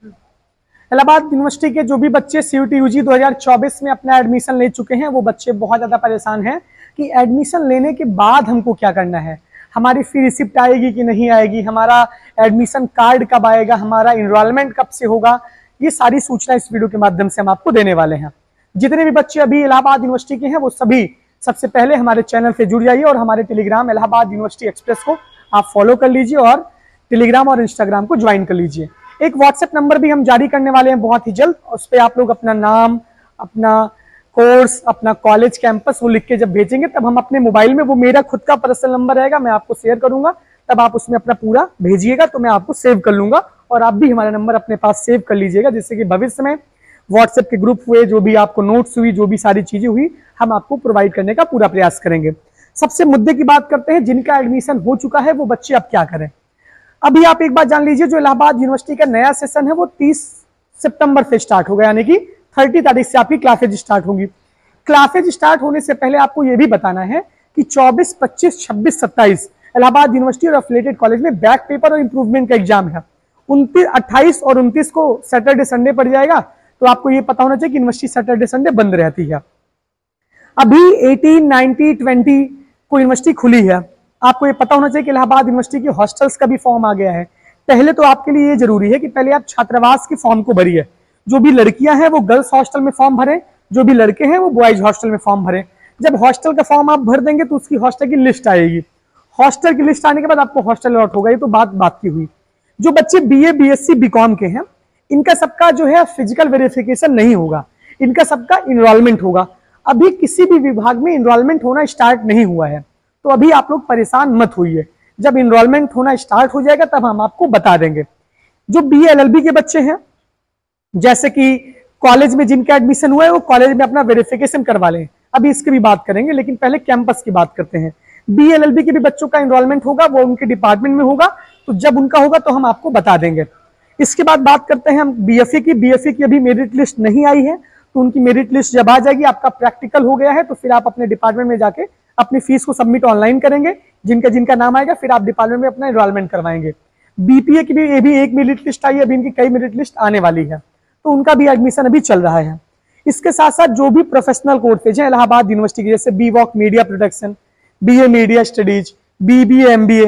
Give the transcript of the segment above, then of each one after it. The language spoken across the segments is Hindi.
इलाहाबाद यूनिवर्सिटी के जो भी बच्चे सीयूटी यूजी 2024 में अपना एडमिशन ले चुके हैं वो बच्चे बहुत ज्यादा परेशान हैं कि एडमिशन लेने के बाद हमको क्या करना है, हमारी फी रिसिप्ट आएगी कि नहीं आएगी, हमारा एडमिशन कार्ड कब आएगा, हमारा इनरोलमेंट कब से होगा। ये सारी सूचना इस वीडियो के माध्यम से हम आपको देने वाले हैं। जितने भी बच्चे अभी इलाहाबाद यूनिवर्सिटी के हैं वो सभी सबसे पहले हमारे चैनल से जुड़ जाइए और हमारे टेलीग्राम इलाहाबाद यूनिवर्सिटी एक्सप्रेस को आप फॉलो कर लीजिए और टेलीग्राम और इंस्टाग्राम को ज्वाइन कर लीजिए। एक व्हाट्सएप नंबर भी हम जारी करने वाले हैं बहुत ही जल्द, उस पर आप लोग अपना नाम, अपना कोर्स, अपना कॉलेज कैंपस वो लिख के जब भेजेंगे तब हम अपने मोबाइल में, वो मेरा खुद का पर्सनल नंबर रहेगा, मैं आपको शेयर करूंगा, तब आप उसमें अपना पूरा भेजिएगा तो मैं आपको सेव कर लूंगा और आप भी हमारा नंबर अपने पास सेव कर लीजिएगा, जिससे कि भविष्य में व्हाट्सएप के ग्रुप हुए, जो भी आपको नोट्स हुई, जो भी सारी चीजें हुई, हम आपको प्रोवाइड करने का पूरा प्रयास करेंगे। सबसे मुद्दे की बात करते हैं, जिनका एडमिशन हो चुका है वो बच्चे अब क्या करें। अभी आप एक बात जान लीजिए, जो इलाहाबाद यूनिवर्सिटी का नया सेशन है वो 30 सितंबर से स्टार्ट होगा, यानी कि 30 तारीख से आपकी क्लासेज स्टार्ट होंगी। क्लासेज स्टार्ट होने से पहले आपको यह भी बताना है कि 24, 25, 26, 27 इलाहाबाद यूनिवर्सिटी और एफिलिएटेड कॉलेज में बैक पेपर और इंप्रूवमेंट का एग्जाम है। 29, 28 और 29 को सैटरडे संडे पड़ जाएगा, तो आपको ये पता होना चाहिए कि यूनिवर्सिटी सैटरडे संडे बंद रहती है। अभी 18, 19, 20 को यूनिवर्सिटी खुली है। आपको ये पता होना चाहिए कि इलाहाबाद यूनिवर्सिटी की हॉस्टल्स का भी फॉर्म आ गया है। पहले तो आपके लिए ये जरूरी है कि पहले आप छात्रावास के फॉर्म को भरिए। जो भी लड़कियां हैं वो गर्ल्स हॉस्टल में फॉर्म भरें, जो भी लड़के हैं वो बॉयज हॉस्टल में फॉर्म भरें। जब हॉस्टल का फॉर्म आप भर देंगे तो उसकी हॉस्टल की लिस्ट आएगी। हॉस्टल की लिस्ट आने के बाद आपको हॉस्टल अलॉट होगा। ये तो बात की हुई। जो बच्चे बीए, बीएससी, बीकॉम के हैं, इनका सबका जो है फिजिकल वेरिफिकेशन नहीं होगा, इनका सबका इनरोलमेंट होगा। अभी किसी भी विभाग में इनरोलमेंट होना स्टार्ट नहीं हुआ है, तो अभी आप लोग परेशान मत होइए। जब इनरोलमेंट होना स्टार्ट हो जाएगा तब हम आपको बता देंगे। जो बीए एलएलबी के बच्चे हैं, जैसे कि कॉलेज में जिनका एडमिशन हुआ है वो कॉलेज में अपना वेरिफिकेशन करवा लें, अभी इसकी भी बात करेंगे, लेकिन पहले कैंपस की बात करते हैं। बीए एलएलबी के भी बच्चों का इनरोलमेंट होगा, वो उनके डिपार्टमेंट में होगा, तो जब उनका होगा तो हम आपको बता देंगे। इसके बाद बात करते हैं हम बीएफए की। बीएफए की अभी मेरिट लिस्ट नहीं आई है, तो उनकी मेरिट लिस्ट जब आ जाएगी, आपका प्रैक्टिकल हो गया है, तो फिर आप अपने डिपार्टमेंट में जाके अपनी फीस को सबमिट ऑनलाइन करेंगे। जिनका जिनका नाम आएगा फिर आप डिपार्टमेंट में अपना एनरोलमेंट करवाएंगे। बीपीए की भी ये भी एक मेरिट लिस्ट आई है, अभी इनकी कई मेरिट लिस्ट आने वाली है, तो उनका भी एडमिशन अभी चल रहा है। इसके साथ साथ जो भी प्रोफेशनल कोर्सेज हैं इलाहाबाद यूनिवर्सिटी के, जैसे B Voc media production, BA media studies, BBA MBA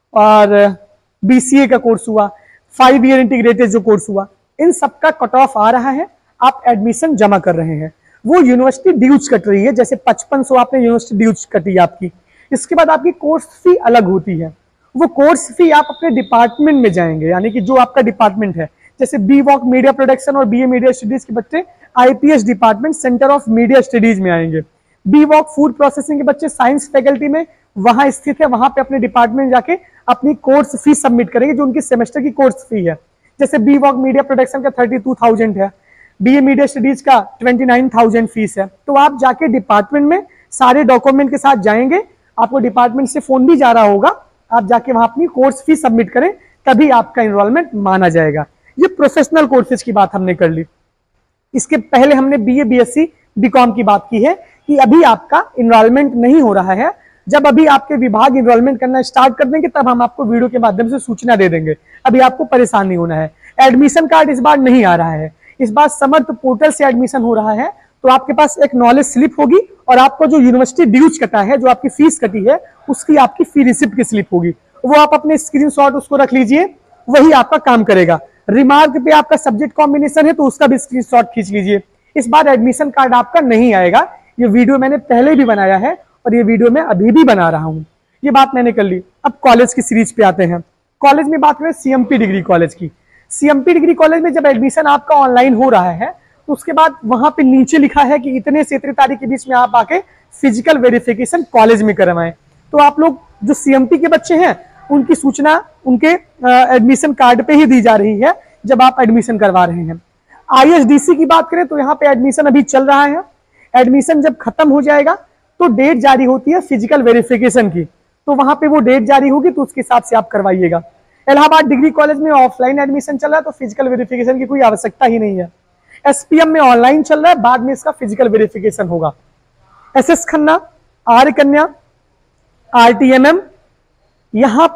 और बीसीए का कोर्स हुआ, 5 ईयर इंटीग्रेटेड जो कोर्स हुआ, इन सबका कट ऑफ आ रहा है। आप एडमिशन जमा कर रहे हैं, वो यूनिवर्सिटी ड्यूज कट रही है। जैसे 5500 आपने यूनिवर्सिटी ड्यूज कटी आपकी, इसके बाद आपकी कोर्स फी अलग होती है। वो कोर्स फी आप अपने डिपार्टमेंट में जाएंगे, यानी कि जो आपका डिपार्टमेंट है, जैसे बीवॉक मीडिया प्रोडक्शन और बीए मीडिया स्टडीज के बच्चे IPS department centre of media studies में आएंगे। बीवॉक फूड प्रोसेसिंग के बच्चे साइंस फैकल्टी में वहां स्थित है, वहां पे अपने डिपार्टमेंट जाके अपनी कोर्स फी सबमिट करेंगे, जो उनकी सेमेस्टर की कोर्स फी है। जैसे बीवॉक मीडिया प्रोडक्शन का 32,000 है, बीए मीडिया स्टडीज का 29,000 फीस है। तो आप जाके डिपार्टमेंट में सारे डॉक्यूमेंट के साथ जाएंगे, आपको डिपार्टमेंट से फोन भी जा रहा होगा, आप जाके वहां अपनी कोर्स फी सबमिट करें, तभी आपका एनरोलमेंट माना जाएगा। ये प्रोफेशनल कोर्सेज की बात हमने कर ली। इसके पहले हमने बीए, बीएससी, बीकॉम की बात की है कि अभी आपका एनरोलमेंट नहीं हो रहा है। जब अभी आपके विभाग एनरोलमेंट करना स्टार्ट कर देंगे तब हम आपको वीडियो के माध्यम से सूचना दे देंगे। अभी आपको परेशान नहीं होना है। एडमिशन कार्ड इस बार नहीं आ रहा है, इस बार समर्थ पोर्टल से एडमिशन हो रहा है। तो आपके पास एक नॉलेज स्लिप होगी और आपको जो यूनिवर्सिटी ड्यूज कटा है, जो आपकी फीस कटी है, उसकी आपकी फी रिसिप्ट की स्लिप होगी, वो आप अपने स्क्रीनशॉट उसको रख लीजिए, वही आपका काम करेगा। रिमार्क पे आपका सब्जेक्ट कॉम्बिनेशन है तो उसका भी स्क्रीनशॉट खींच लीजिए। इस बार एडमिशन कार्ड आपका नहीं आएगा। ये वीडियो मैंने पहले भी बनाया है और ये वीडियो मैं अभी भी बना रहा हूं, ये बात मैंने कर ली। अब कॉलेज की सीरीज पे आते हैं। कॉलेज में बात करें सीएमपी डिग्री कॉलेज की। सीएमपी डिग्री कॉलेज में जब एडमिशन आपका ऑनलाइन हो रहा है तो उसके बाद वहां पे नीचे लिखा है कि इतने से इतने तारीख के बीच में आप आके फिजिकल वेरिफिकेशन कॉलेज में करवाएं। तो आप लोग जो सीएमपी के बच्चे हैं उनकी सूचना उनके एडमिशन कार्ड पे ही दी जा रही है जब आप एडमिशन करवा रहे हैं। आईएसडीसी की बात करें तो यहाँ पे एडमिशन अभी चल रहा है। एडमिशन जब खत्म हो जाएगा तो डेट जारी होती है फिजिकल वेरिफिकेशन की, तो वहां पे वो डेट जारी होगी तो उसके हिसाब से आप करवाइएगा। इलाहाबाद डिग्री कॉलेज में ऑफलाइन एडमिशन चल रहा है तो फिजिकल वेरिफिकेशन की कोई आवश्यकता ही नहीं है। एसपीएम में ऑनलाइन चल रहा है, बाद में इसका फिजिकल वेरिफिकेशन होगा। एसएस खन्ना, आर्य कन्या, आरटीएमएम, यहाँ पे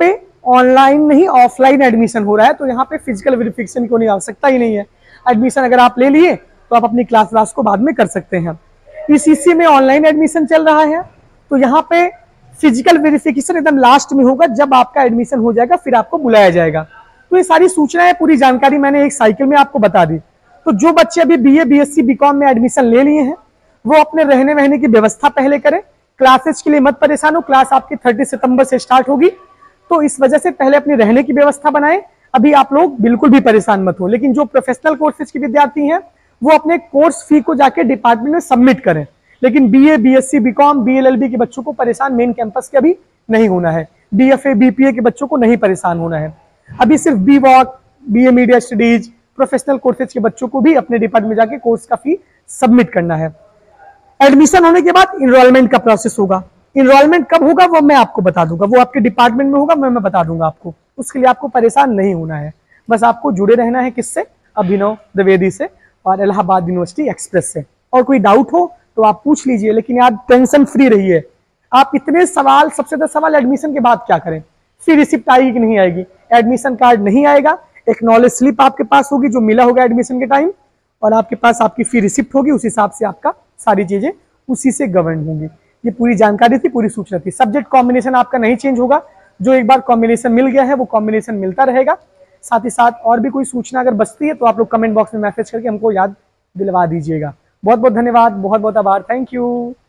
ऑनलाइन नहीं ऑफलाइन एडमिशन हो रहा है, तो यहाँ पे फिजिकल वेरिफिकेशन की कोई आवश्यकता ही नहीं है। एडमिशन अगर आप ले लिए तो आप अपनी क्लास को बाद में कर सकते हैं। ईसीसी में ऑनलाइन एडमिशन चल रहा है, तो यहाँ पे फिजिकल वेरिफिकेशन एकदम लास्ट में होगा, जब आपका एडमिशन हो जाएगा फिर आपको बुलाया जाएगा। तो ये सारी सूचनाएं, पूरी जानकारी मैंने एक साइकिल में आपको बता दी। तो जो बच्चे अभी बीए, बीएससी, बीकॉम में एडमिशन ले लिए हैं, वो अपने रहने वहने की व्यवस्था पहले करें। क्लासेस के लिए मत परेशान हो, क्लास आपकी 30 सितंबर से स्टार्ट होगी, तो इस वजह से पहले अपनी रहने की व्यवस्था बनाएं। अभी आप लोग बिल्कुल भी परेशान मत हो। लेकिन जो प्रोफेशनल कोर्सेज के विद्यार्थी हैं, वो अपने कोर्स फी को जाके डिपार्टमेंट में सबमिट करें। लेकिन बीए, बीएससी, बीकॉम, बीएलएलबी के बच्चों को परेशान मेन कैंपस के अभी नहीं होना है। बीएफए, बीपीए के बच्चों को नहीं परेशान होना है। अभी सिर्फ B Voc, BA media studies, professional courses के बच्चों को भी अपने डिपार्टमेंट में जाके कोर्स का फी सबमिट करना है। एडमिशन होने के बाद इनरोलमेंट का प्रोसेस होगा। इनरोलमेंट कब होगा वो मैं आपको बता दूंगा, वो आपके डिपार्टमेंट में होगा, मैं बता दूंगा आपको। उसके लिए आपको परेशान नहीं होना है, बस आपको जुड़े रहना है किससे, अभिनव द्विवेदी से और इलाहाबाद यूनिवर्सिटी एक्सप्रेस से। और कोई डाउट हो तो आप पूछ लीजिए, लेकिन यार टेंशन फ्री रहिए। आप इतने सवाल, सबसे ज्यादा सवाल एडमिशन के बाद क्या करें, फिर रिसिप्ट आएगी कि नहीं आएगी, एडमिशन कार्ड नहीं आएगा, एक नॉलेज स्लिप आपके पास होगी जो मिला होगा एडमिशन के टाइम, और आपके पास आपकी फी रिसिप्ट होगी, उस हिसाब से आपका सारी चीजें उसी से गवर्न होंगी। ये पूरी जानकारी थी, पूरी सूचना थी। सब्जेक्ट कॉम्बिनेशन आपका नहीं चेंज होगा, जो एक बार कॉम्बिनेशन मिल गया है वो कॉम्बिनेशन मिलता रहेगा। साथ ही साथ और भी कोई सूचना अगर बचती है तो आप लोग कमेंट बॉक्स में मैसेज करके हमको याद दिलवा दीजिएगा। बहुत बहुत धन्यवाद, बहुत बहुत आभार, थैंक यू।